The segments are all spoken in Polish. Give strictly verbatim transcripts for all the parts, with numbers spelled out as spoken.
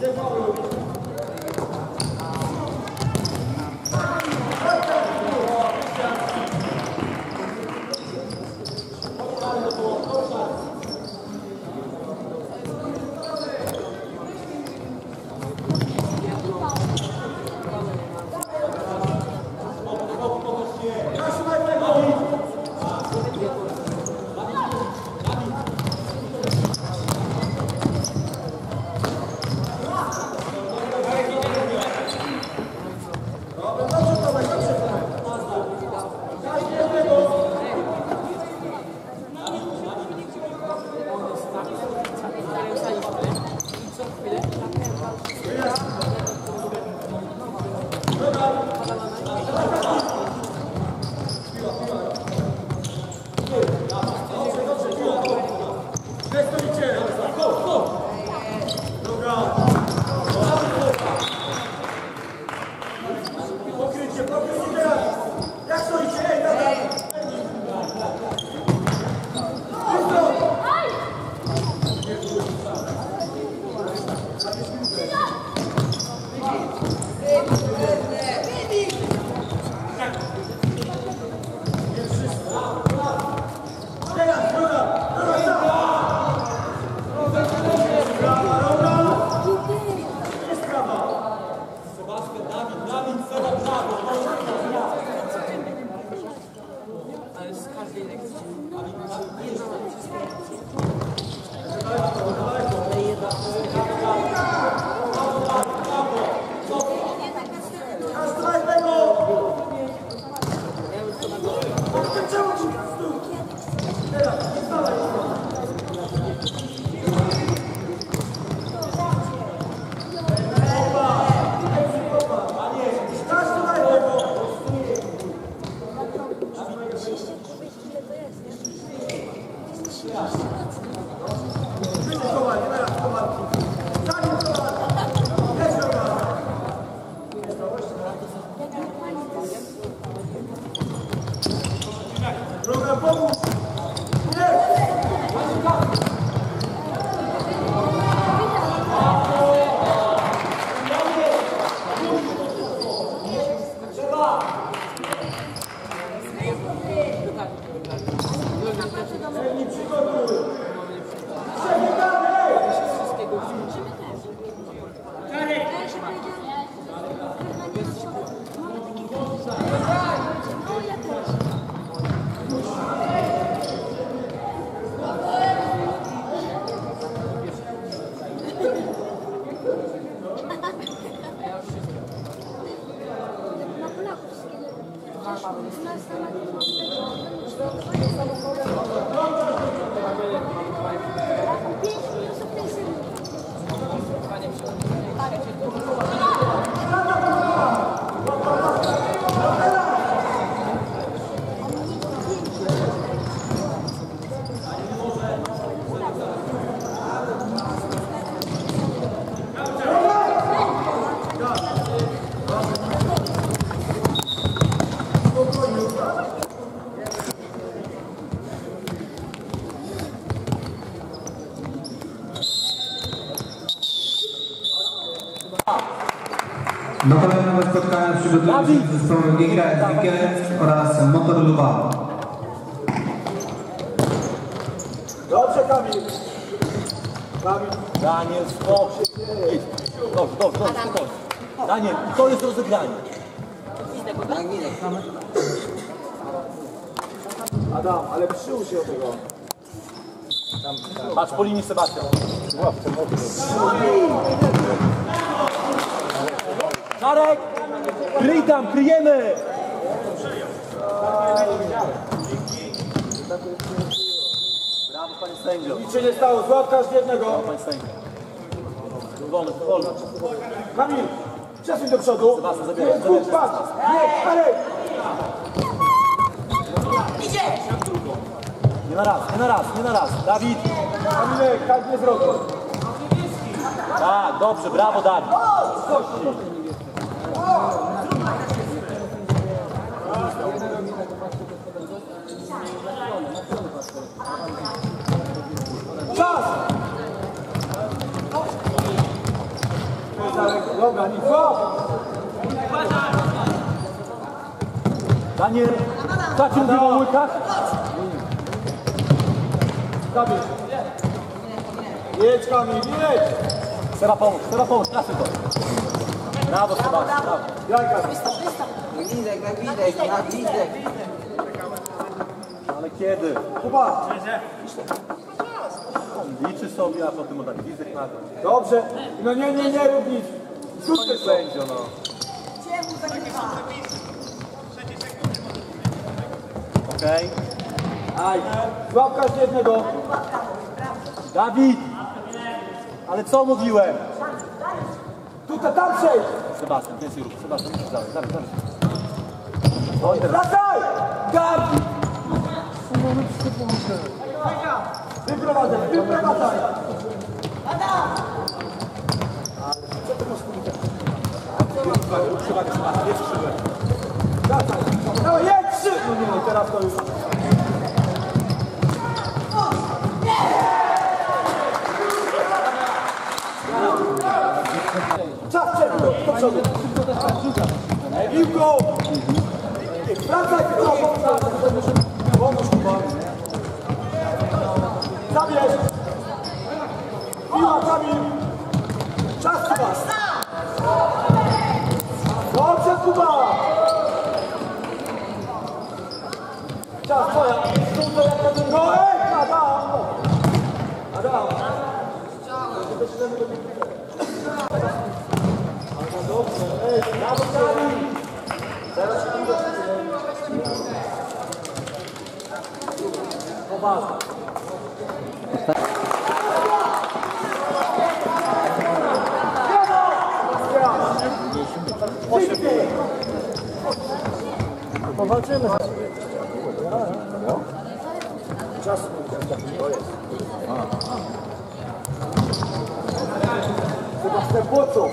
Do kolejnego spotkania przygotujemy się z zespołem Giga S D K oraz Motor Lubawa. Dobrze, Kamil. Kamil. Daniel, stop. Dobrze, dobrze, dobrze, dobrze. Daniel, to jest rozegranie. Adam, ale przyłóż się do tego. Patrz po linii Sebastian. Czarek! Kryj tam, kryjemy! Brawo, panie sędzio. Nic się nie stało, złap każdy jednego. Brawo, panie sędzio. Wolny, wolny. Kamil, przesuń do przodu. Sebastian, zabieraj. Nie, patrz! Nie, Czarek! Idzie! Nie na raz, nie na raz, nie na raz. Dawid! Kamilek, tak nie zrobił. Tak, dobrze, brawo, Dawid. Czas! Dobra, nic, złap! Daniel, tak mówił o łykach? Zabierz. Jedź, Kamil, jedź! Trzeba pomóc, trzeba pomóc, trasy to. Brawo, Sebastian, brawo. Jajka. Widek, na widek, na widek. Ale kiedy? Kuba! On liczy sobie, a potem oddać widek na to. Dobrze. No nie, nie, nie rób nic. Zróbmy sędzio, no. Okej. Okay. Aj, złap każdy jednego. Dawid! Ale co mówiłem? Tutaj, tam przejdź! Sebastian, więcej rób. Sebastian, musisz dalej, dalej, dalej. Wracaj! Dawid! Wyprowadzaj, wyprowadzaj! Co ty masz powiedzieć? Trzymaj, trzymaj, jedź szybę. Wracaj! No jedź szybę! No nie, teraz to już... Czas przed do, do przodu. Piłką! Wracaj, pomóż! Pomóż, Kuba. Zabierz! Piła, Kamil! Czas, Kuba! Dobrze, Kuba! Czas, twoja! No ej, Adam! Adam! Dobrze, ej, brawo, Kamil! Teraz się uda. Poważnie. Powalczymy. Czas. Sebastian, po co?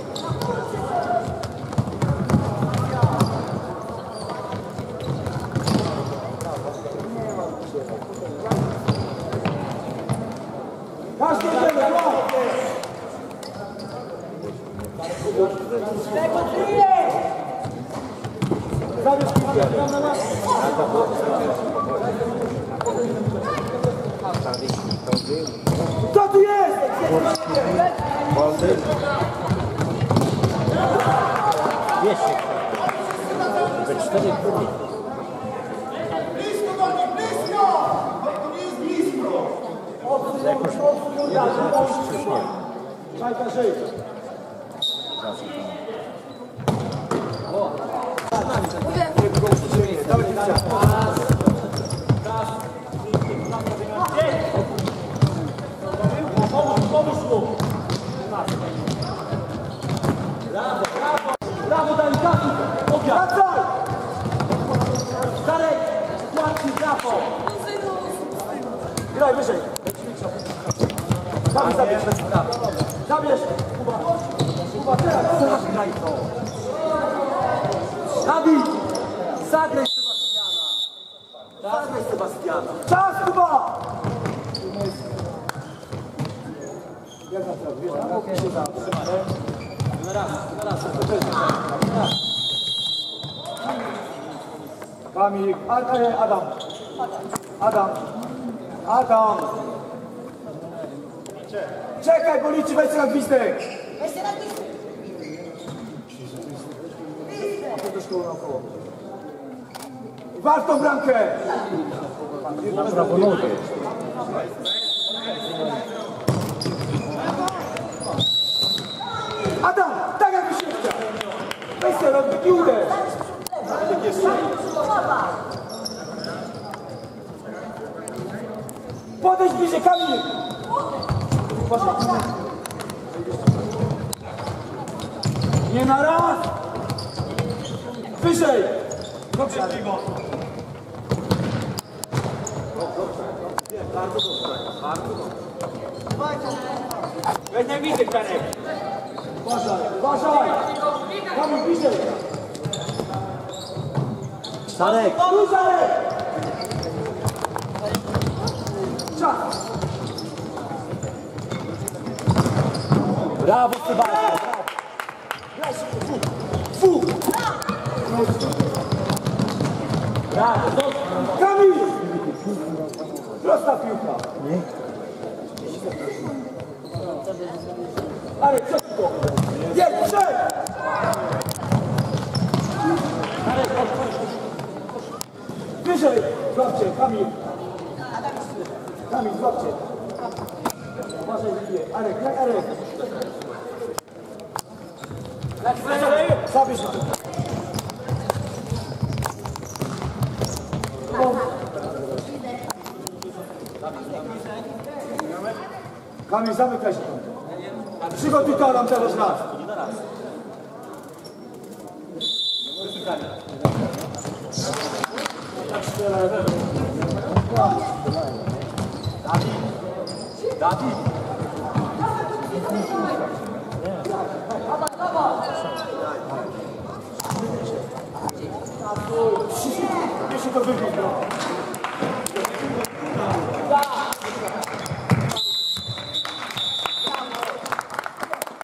Każdy jeden, zabierz piłkę. Co tu jest? Jeszcze. Za cztery kuli. Blisko do nich, blisko! To nie jest blisko! Czajka, żyj! Pomóż, pomóż mu! Brawo, brawo! Brawo, daj kasy! Wracaj! Darek, płacz brawo! Graj wyżej! Zabierz, zabierz! Zabierz! Kuba! Kuba, teraz! Zagraj to! Dawid! Zagraj Sebastiana! Zagraj Sebastiana! Czas, Kuba! Jak na teraz, wiesz, na boku się zatrzymamy. Na raz, na raz, na raz. Kamil, Adam. Adam. Adam. Czekaj, bo liczy, weź na gwizdek. Weź się na gwizdek. Do szkoły naokoło. Warto bramkę. Na prawo nogę. Adam, tak jakbyś nie chciał. Weź się, robi piłkę. Podejdź bliżej, Kamil. Nie na raz. Wyżej. Dobrze. Bardzo dobrze. Bardzo dobrze. Weź na widzę, Karek. Uważaj, uważaj. Kamil, bliżej. Sarek! Tu, Zarek. Czas. Brawo, Sebastian! Fu! Kamil! Prosta piłka. Ale co to? Jedź, trzej! Wyżej! Złapcie, Kamil! Kamil, złapcie! Uważaj, wypije. Arek, jak Arek? Zabierz nam. Kamil, zamykaj się tam. Przygotuj to nam teraz raz. Dawid! Jeszcze to wybieg, no.